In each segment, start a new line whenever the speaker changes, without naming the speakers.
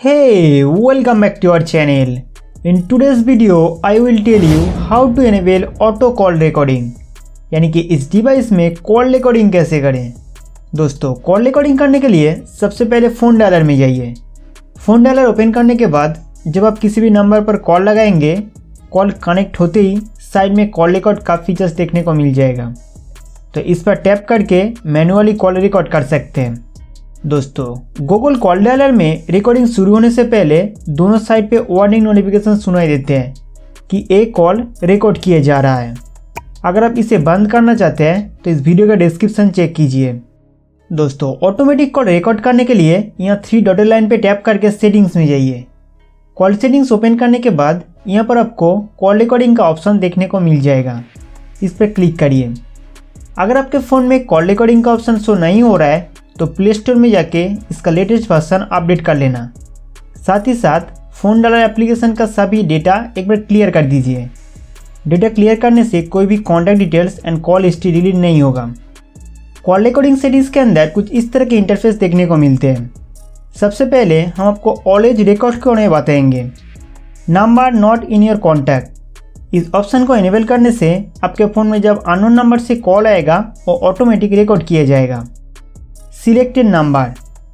Hey, welcome back to our channel. In today's video, I will tell you how to enable auto call recording. यानी कि इस device में call recording कैसे करें। दोस्तों, call recording करने के लिए सबसे पहले फ़ोन डायलर में जाइए। फ़ोन डायलर ओपन करने के बाद जब आप किसी भी नंबर पर कॉल लगाएंगे, कॉल कनेक्ट होते ही साइड में कॉल रिकॉर्ड का फीचर्स देखने को मिल जाएगा। तो इस पर टैप करके मैनुअली कॉल रिकॉर्ड कर सकते हैं। दोस्तों, गूगल कॉल डायलर में रिकॉर्डिंग शुरू होने से पहले दोनों साइड पे वार्निंग नोटिफिकेशन सुनाई देते हैं कि एक कॉल रिकॉर्ड किया जा रहा है। अगर आप इसे बंद करना चाहते हैं तो इस वीडियो का डिस्क्रिप्शन चेक कीजिए। दोस्तों, ऑटोमेटिक कॉल रिकॉर्ड करने के लिए यहाँ 3 डॉटेड लाइन पे टैप करके सेटिंग्स में जाइए। कॉल सेटिंग्स ओपन करने के बाद यहाँ पर आपको कॉल रिकॉर्डिंग का ऑप्शन देखने को मिल जाएगा। इस पर क्लिक करिए। अगर आपके फ़ोन में कॉल रिकॉर्डिंग का ऑप्शन शो नहीं हो रहा है तो प्ले स्टोर में जाके इसका लेटेस्ट वर्जन अपडेट कर लेना। साथ ही साथ फ़ोन डायलर एप्लीकेशन का सभी डेटा एक बार क्लियर कर दीजिए। डेटा क्लियर करने से कोई भी contact details and call history delete नहीं होगा। कॉल रिकॉर्डिंग सेटिंग्स के अंदर कुछ इस तरह के इंटरफेस देखने को मिलते हैं। सबसे पहले हम आपको ऑलवेज रिकॉर्ड के बारे में बताएंगे। Number not in your contact, इस ऑप्शन को इनेबल करने से आपके फ़ोन में जब अननोन नंबर से कॉल आएगा वो ऑटोमेटिक रिकॉर्ड किया जाएगा। सिलेक्टेड नंबर,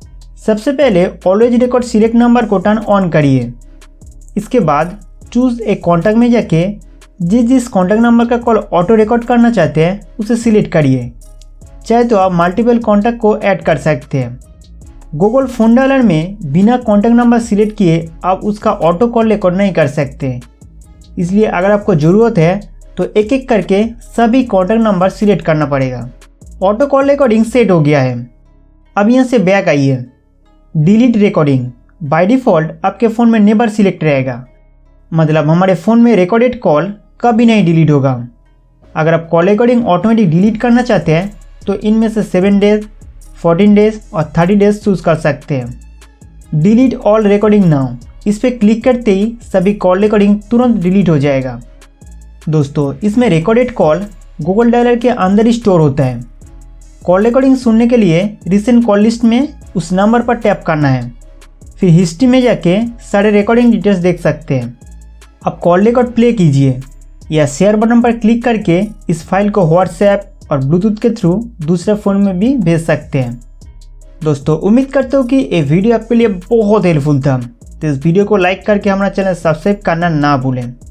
सबसे पहले ऑलवेज रिकॉर्ड सिलेक्ट नंबर को टर्न ऑन करिए। इसके बाद चूज़ ए कॉन्टैक्ट में जाके जिस कॉन्टैक्ट नंबर का कॉल ऑटो रिकॉर्ड करना चाहते हैं उसे सिलेक्ट करिए। चाहे तो आप मल्टीपल कॉन्टैक्ट को ऐड कर सकते हैं। गूगल फ़ोन डायलर में बिना कॉन्टैक्ट नंबर सिलेक्ट किए आप उसका ऑटो कॉल रिकॉर्ड नहीं कर सकते। इसलिए अगर आपको ज़रूरत है तो एक एक करके सभी कॉन्टैक्ट नंबर सिलेक्ट करना पड़ेगा। ऑटो कॉल रिकॉर्डिंग सेट हो गया है। अब यहाँ से बैक आइए। डिलीट रिकॉर्डिंग, बाय डिफ़ॉल्ट आपके फ़ोन में नेवर सिलेक्ट रहेगा, मतलब हमारे फ़ोन में रिकॉर्डेड कॉल कभी नहीं डिलीट होगा। अगर आप कॉल रिकॉर्डिंग ऑटोमेटिक डिलीट करना चाहते हैं तो इनमें से 7 डेज, 14 डेज और 30 डेज चूज़ कर सकते हैं। डिलीट ऑल रिकॉर्डिंग नाउ, इस पर क्लिक करते ही सभी कॉल रिकॉर्डिंग तुरंत डिलीट हो जाएगा। दोस्तों, इसमें रिकॉर्डेड कॉल गूगल डायलर के अंदर ही स्टोर होता है। कॉल रिकॉर्डिंग सुनने के लिए रिसेंट कॉल लिस्ट में उस नंबर पर टैप करना है। फिर हिस्ट्री में जाके सारे रिकॉर्डिंग डिटेल्स देख सकते हैं। अब कॉल रिकॉर्ड प्ले कीजिए या शेयर बटन पर क्लिक करके इस फाइल को व्हाट्सएप और ब्लूटूथ के थ्रू दूसरे फ़ोन में भी भेज सकते हैं। दोस्तों, उम्मीद करते हो कि ये वीडियो आपके लिए बहुत हेल्पफुल था। तो इस वीडियो को लाइक करके हमारा चैनल सब्सक्राइब करना ना भूलें।